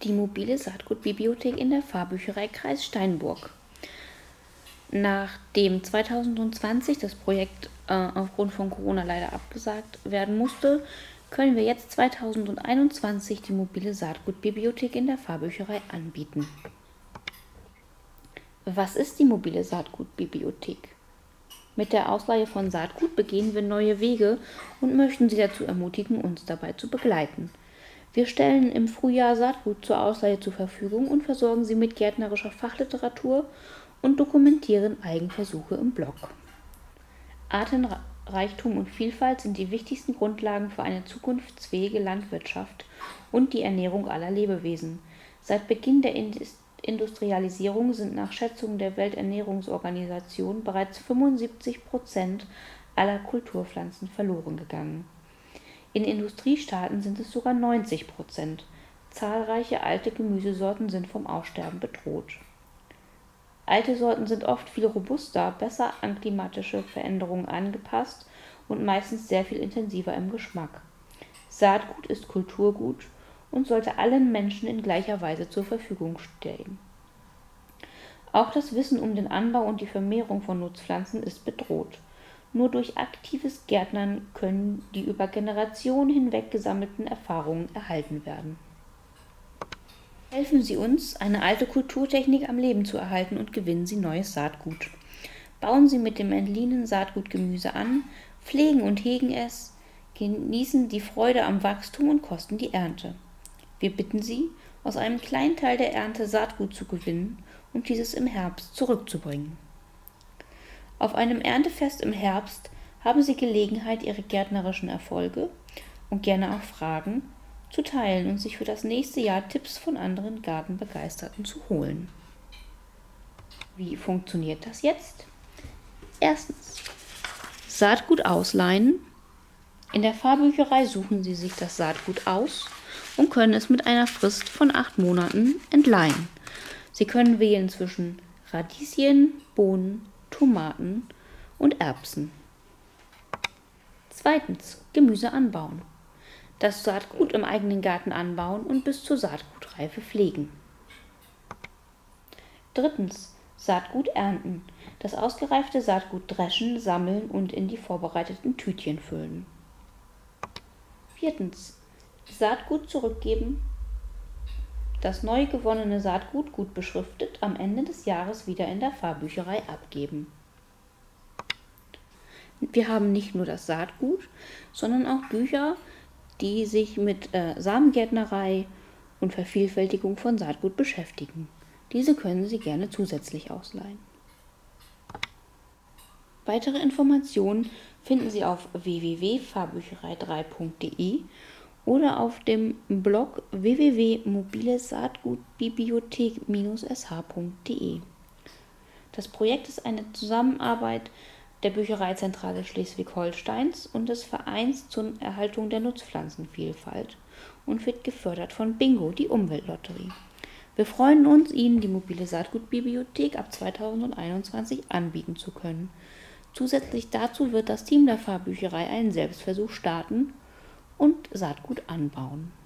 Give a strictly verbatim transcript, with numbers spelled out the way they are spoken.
die mobile Saatgutbibliothek in der Pfarrbücherei Kreis Steinburg. Nachdem zweitausendzwanzig das Projekt äh, aufgrund von Corona leider abgesagt werden musste, können wir jetzt zweitausendeinundzwanzig die mobile Saatgutbibliothek in der Pfarrbücherei anbieten. Was ist die mobile Saatgutbibliothek? Mit der Ausleihe von Saatgut begehen wir neue Wege und möchten Sie dazu ermutigen, uns dabei zu begleiten. Wir stellen im Frühjahr Saatgut zur Ausleihe zur Verfügung und versorgen Sie mit gärtnerischer Fachliteratur und dokumentieren Eigenversuche im Blog. Artenreichtum und Vielfalt sind die wichtigsten Grundlagen für eine zukunftsfähige Landwirtschaft und die Ernährung aller Lebewesen. Seit Beginn der Industrialisierung sind nach Schätzungen der Welternährungsorganisation bereits fünfundsiebzig Prozent aller Kulturpflanzen verloren gegangen. In Industriestaaten sind es sogar neunzig Prozent. Zahlreiche alte Gemüsesorten sind vom Aussterben bedroht. Alte Sorten sind oft viel robuster, besser an klimatische Veränderungen angepasst und meistens sehr viel intensiver im Geschmack. Saatgut ist Kulturgut und sollte allen Menschen in gleicher Weise zur Verfügung stehen. Auch das Wissen um den Anbau und die Vermehrung von Nutzpflanzen ist bedroht. Nur durch aktives Gärtnern können die über Generationen hinweg gesammelten Erfahrungen erhalten werden. Helfen Sie uns, eine alte Kulturtechnik am Leben zu erhalten und gewinnen Sie neues Saatgut. Bauen Sie mit dem entliehenen Saatgut Gemüse an, pflegen und hegen es, genießen die Freude am Wachstum und kosten die Ernte. Wir bitten Sie, aus einem kleinen Teil der Ernte Saatgut zu gewinnen und dieses im Herbst zurückzubringen. Auf einem Erntefest im Herbst haben Sie Gelegenheit, Ihre gärtnerischen Erfolge und gerne auch Fragen zu teilen und sich für das nächste Jahr Tipps von anderen Gartenbegeisterten zu holen. Wie funktioniert das jetzt? Erstens. Saatgut ausleihen. In der Pfarrbücherei suchen Sie sich das Saatgut aus und können es mit einer Frist von acht Monaten entleihen. Sie können wählen zwischen Radieschen, Bohnen, Tomaten und Erbsen. Zweitens. Gemüse anbauen. Das Saatgut im eigenen Garten anbauen und bis zur Saatgutreife pflegen. Drittens. Saatgut ernten. Das ausgereifte Saatgut dreschen, sammeln und in die vorbereiteten Tütchen füllen. Viertens. Saatgut zurückgeben. Das neu gewonnene Saatgut, gut beschriftet, am Ende des Jahres wieder in der Pfarrbücherei abgeben. Wir haben nicht nur das Saatgut, sondern auch Bücher, die sich mit äh, Samengärtnerei und Vervielfältigung von Saatgut beschäftigen. Diese können Sie gerne zusätzlich ausleihen. Weitere Informationen finden Sie auf w w w punkt pfarrbücherei drei punkt de oder auf dem Blog w w w punkt mobile saatgutbibliothek s h punkt de. Das Projekt ist eine Zusammenarbeit der Büchereizentrale Schleswig-Holsteins und des Vereins zur Erhaltung der Nutzpflanzenvielfalt und wird gefördert von Bingo, die Umweltlotterie. Wir freuen uns, Ihnen die mobile Saatgutbibliothek ab zweitausendeinundzwanzig anbieten zu können. Zusätzlich dazu wird das Team der Pfarrbücherei einen Selbstversuch starten und Saatgut anbauen.